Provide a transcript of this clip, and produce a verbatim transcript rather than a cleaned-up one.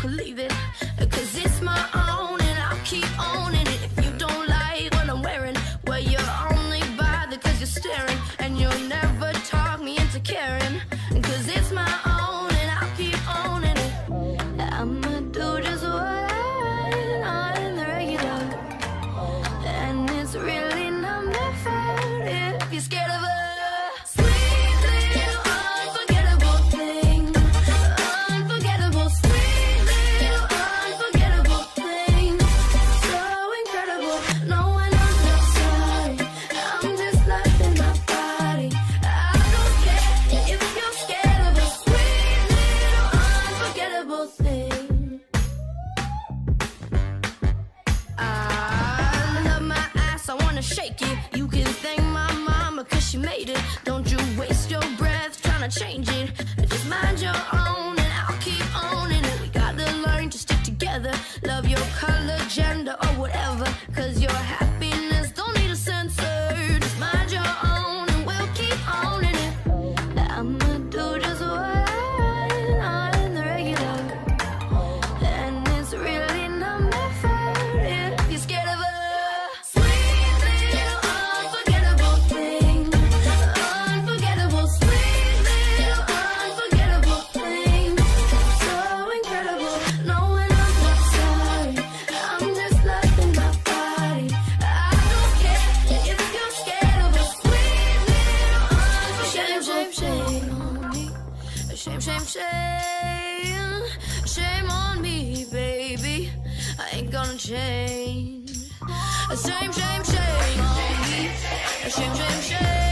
could leave it, cause it's my own and I'll keep owning it. If you don't like what I'm wearing, well, you're only bothered cause you're staring, and you'll never talk me into caring, cause it's my own and I'll keep owning it. I'ma do just what I want in the regular, and it's really not my fault if you're scared of a sweet little unforgettable thing. Unforgettable, sweet little unforgettable thing. So incredible, no one else not sorry. I'm just loving my body. I don't care if you're scared of a sweet little unforgettable thing. I love my ass, I wanna shake it. You can thank my mama cause she made it. Don't you waste your breath trying to change it. Just mind your own and I'll keep owning it. We gotta learn to stick together. Love your color, gender, or whatever, cause your happiness don't need a censor. Just mind your own and we'll keep owning it. I'ma do just what I want in the regular, and it's really not my fault if you're scared of a sweet little unforgettable thing. Unforgettable, sweet little unforgettable thing. So incredible, no one else not sorry. I'm just loving my body. I don't care if you're scared of a sweet little unforgettable thing. Shame, shame, shame, shame on me, baby. I ain't gonna change. Shame, shame, shame on me. Shame, shame, shame.